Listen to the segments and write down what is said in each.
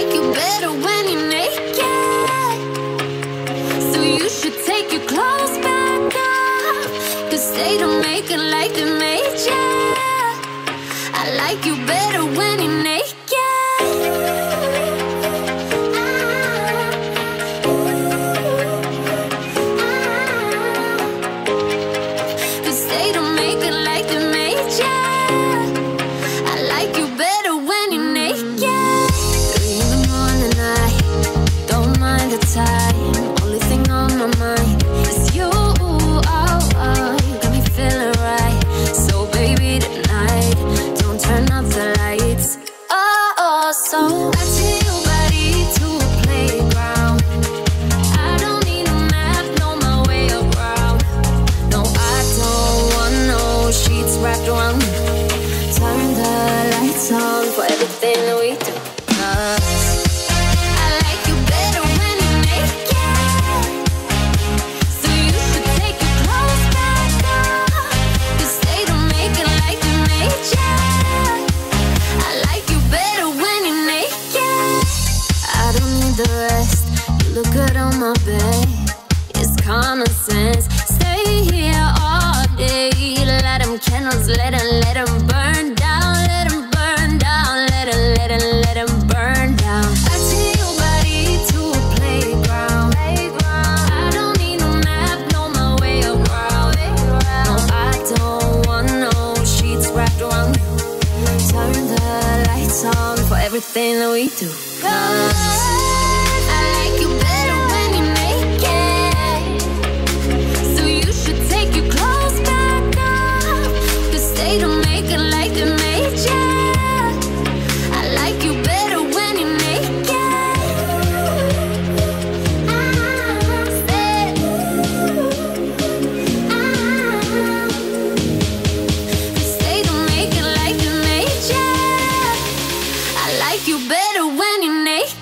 like you better when you're naked. So you should take your clothes back off, 'cause they don't make it like they made you. I like you better when you're naked. Only thing on my mind is you. You got me feeling right. So baby, tonight, don't turn off the lights. So I take your body to a playground. I don't need a map, know my way around. No, I don't want no sheets wrapped around me. Turn the lights on for everything that we do. The rest, you look good on my bed. It's common sense. Stay here all day. Let them candles, let them burn down. Let them burn down. Let them burn down. I take your body to a playground. I don't need no map, know my way around. No, I don't want no sheets wrapped around you. Turn the lights on for everything that we do. 'Cause they don't make it like they made you. I like you better when you're naked. Cause they don't make it like they made you. I like you better when you're naked.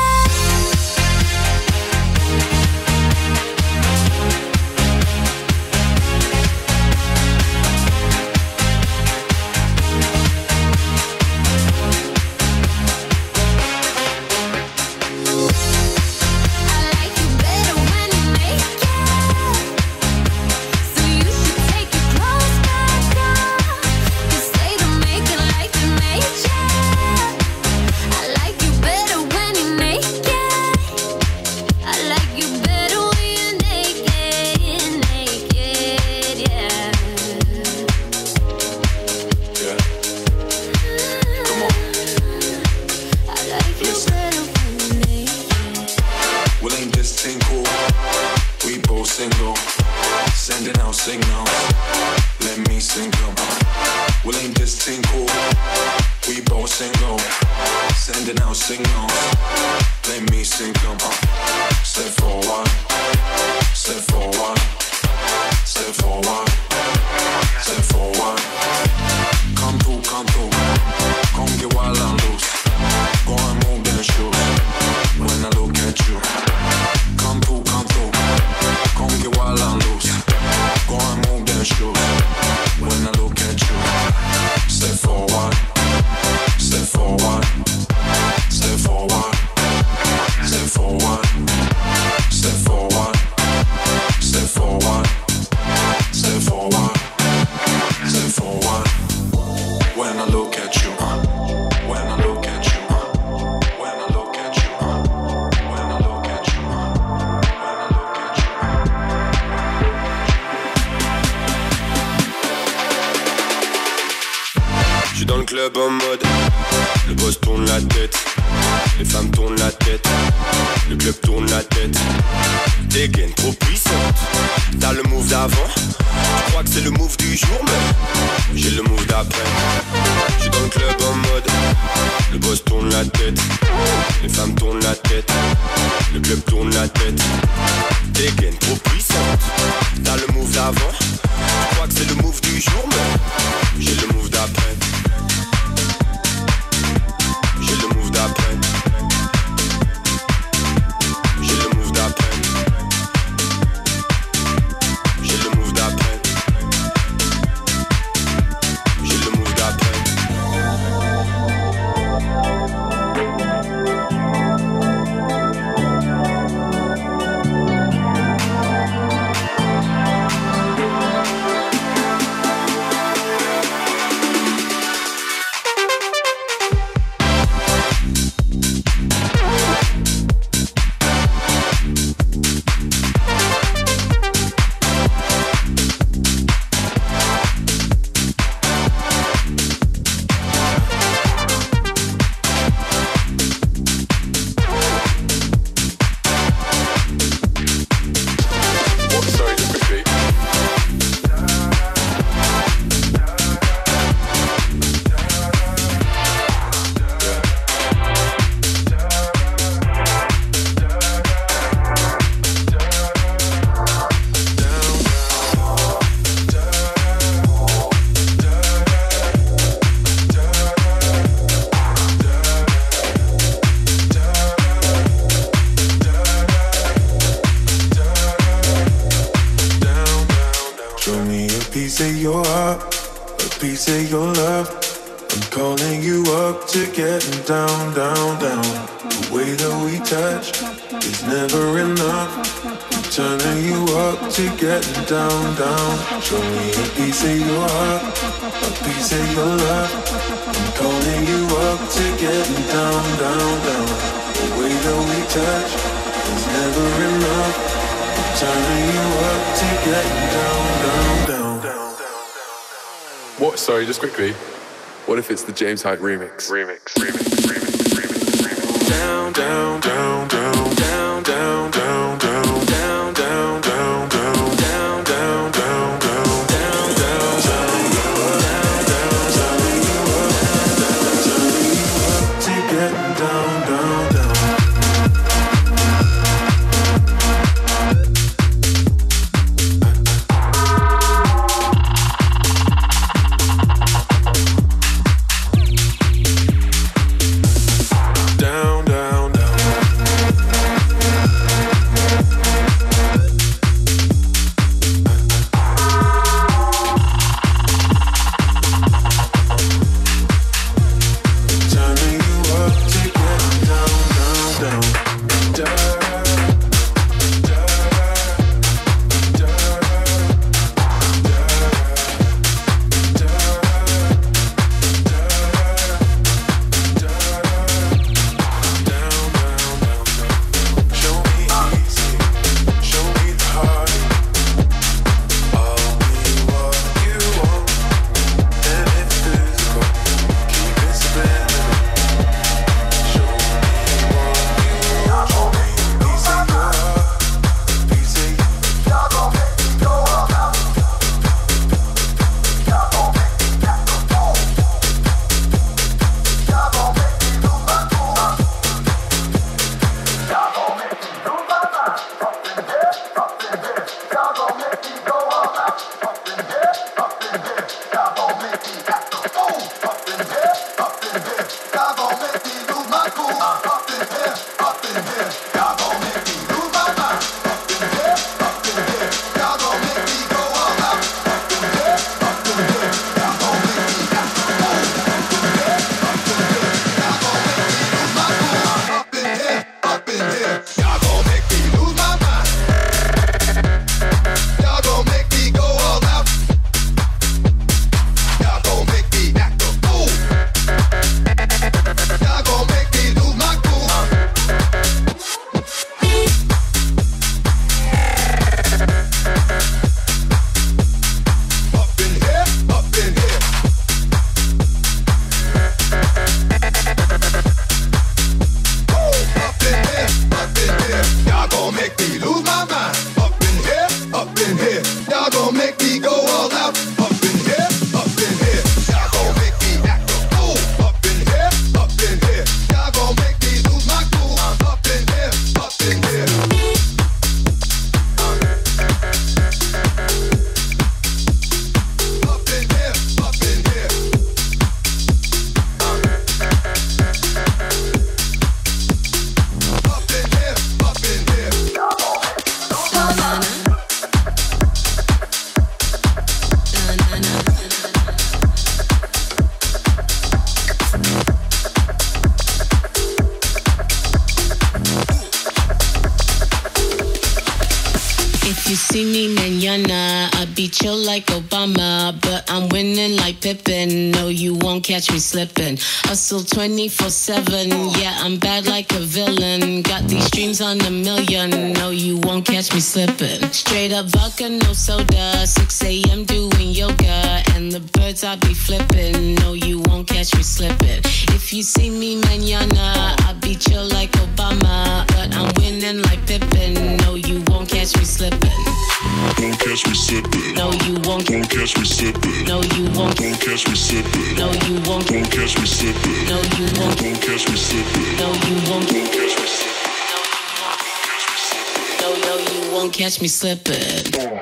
Sending out signals, let me sing them. Well, ain't this thing cool? We both single, sending out signals, let me sing them. Step forward, step forward, step forward, step forward. Come through, come get wild and loose. Go and move them shoes when I look at you. Come through, come get wild and loose. Go and move them shoes when I look at you. Step forward, step forward, step forward, step forward, step forward, step forward, step forward, step forward. When I look at you, when I look at you, when I look at you, when I look at you, when I look at you. Je suis dans le club en mode, le boss tourne la tête, les femmes tournent la tête, le club tourne la tête. Dégaine trop puissante, t'as le move d'avant, tu crois que c'est le move du jour, mais j'ai le move d'après. Je suis dans le club en mode, le boss tourne la tête, les femmes tournent la tête, le club tourne la tête. Dégaine trop puissante, t'as le move d'avant, tu crois que c'est le move du jour, mais j'ai le move d'après. J'ai le move d'après. J'ai le move d'après. J'ai le move d'après. J'ai le move d'après. piece of your love. I'm calling you up to getting down, down, down. The way that we touch is never enough. I'm turning you up to getting down, down. Show me a piece of your heart, a piece of your love. I'm calling you up to getting down, down, down. The way that we touch is never enough. I'm turning you up to getting down, down, down, down. What? Sorry, just quickly. What if it's the James Hyde remix? Down, down, down, down, down, down, down, down, down, down, down, down, down, down, down, down, down, down, down, to getting down, down, down. See me mañana, I beat you like Obama, but I'm winning like Pippen. No, you won't catch me slipping. Hustle 24/7, yeah, I'm bad like a villain. Got these dreams on a million. No, you won't catch me slipping. Straight up vodka, no soda. 6 a.m. doing yoga, and the birds I be flipping. No, you won't catch me slipping. If you see me mañana, I beat you like Obama, but I'm winning like Pippen. No, you won't catch me slipping. Won't catch me slipping. No, you won't. Won't catch me slipping. No, you won't. Won't catch me slipping. No, you won't. Won't catch me slipping. No, you won't. Won't catch me slipping. No, you won't. Won't catch me slipping. No, you won't catch me slipping.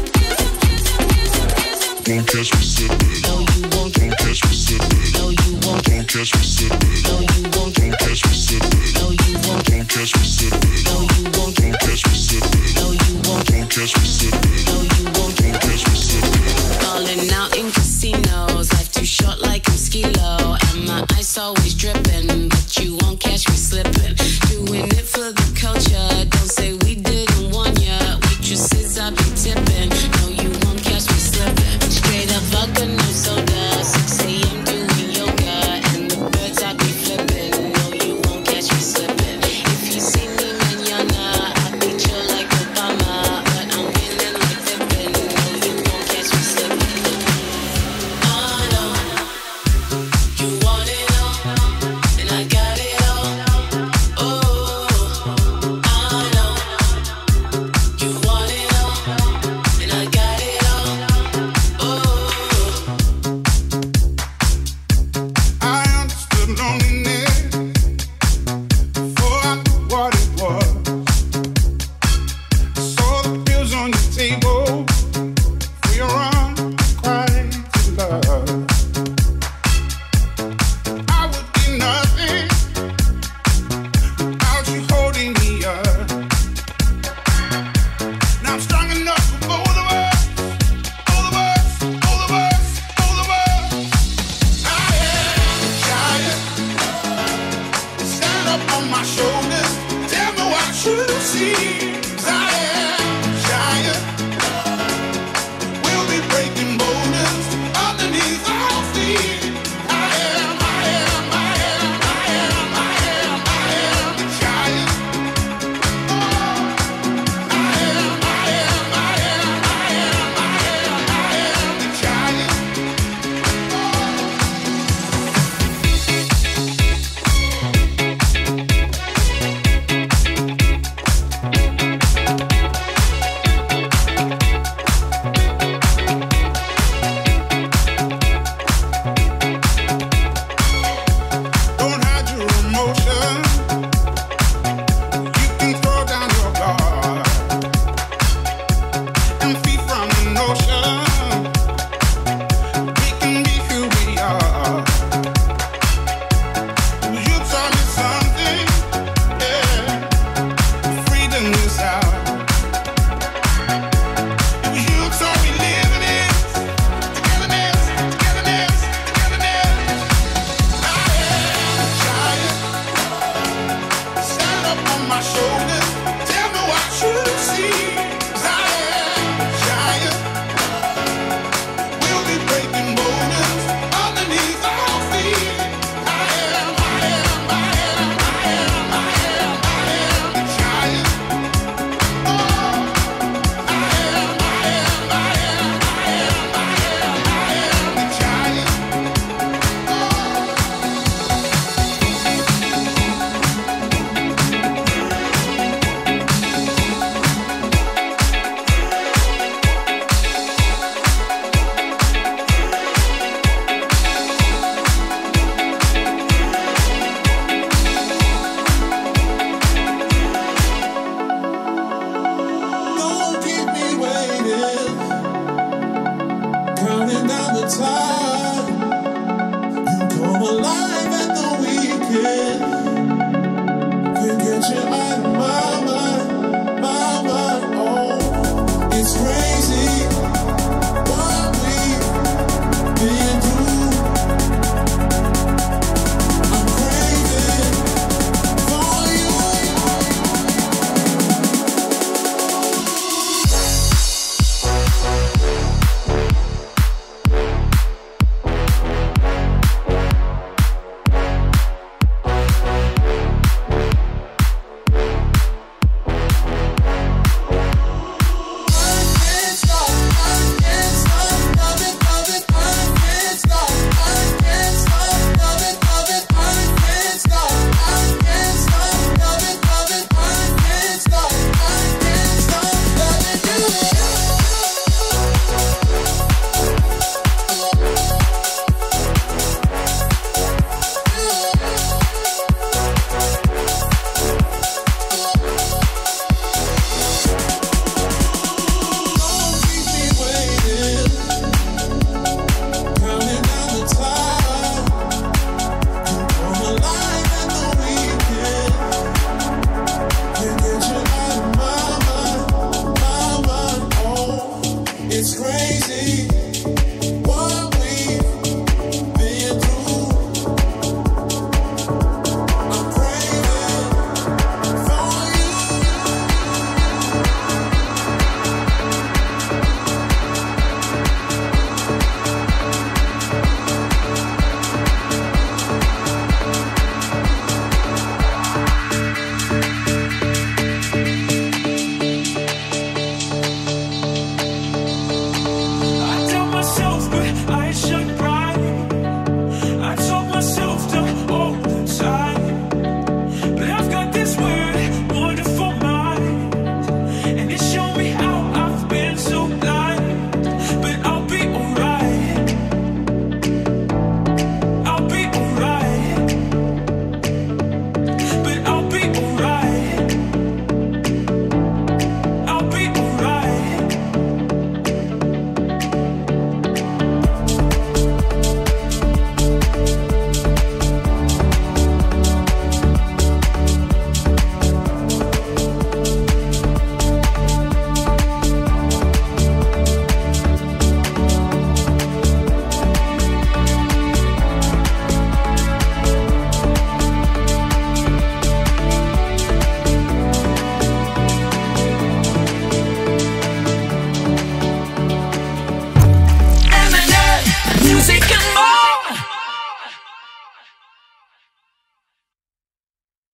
Won't catch me slipping. No, you won't. Won't catch me slipping. No, you won't. catch me slipping. No, you won't catch me slipping. No, you won't catch me slipping. No, you won't catch me slipping. No, you won't catch me slipping. No, you won't catch me slipping. Falling out in casinos, life too short like I'm Skilo, and my ice always dripping, but you won't catch me slipping. Doing it for the culture, don't say we didn't want ya. Waitresses I be tipping, no you won't catch me slipping. Straight up vodka, no soda, 6 a.m. doing yoga, and the birds I be flipping, no you won't catch me slipping. If you see me mañana, I be chill like Obama, but I'm winning like Pippen, no you won't catch me slipping. Oh no, you want it all, and I got it all. Oh, I know you want it all, and I got it all. Oh, I understood loneliness before I knew what it was. I saw the bills on the table for your unrequited love. I would be nothing without you holding me up. Now I'm strong enough for both of us, both of us, both of us, both of us. I am a giant. Stand up on my shoulders. Tell me what you see. 'Cause I am a giant. We'll be breaking boulders underneath our feet. I am a giant. Don't hide your emotion. You can throw down your guard and feed from the notion. We can be who we are. You taught me something, yeah. Freedom is out. It was you taught me living it. Togetherness, togetherness, togetherness. I am a giant. Stand up on my shoulders. Tell me what you see. 'Cause I am a giant. We'll be breaking boulders underneath our feet. I am a giant. Oh, I am a giant. Don't keep me waiting, counting down the time. You come alive at the weekend. Can't get you out